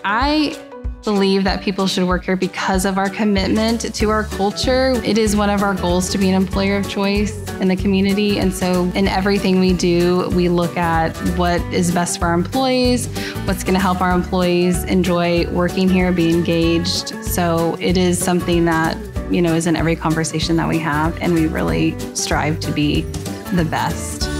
I believe that people should work here because of our commitment to our culture. It is one of our goals to be an employer of choice in the community. And so in everything we do, we look at what is best for our employees, what's going to help our employees enjoy working here, be engaged. So it is something that, is in every conversation that we have, and we really strive to be the best.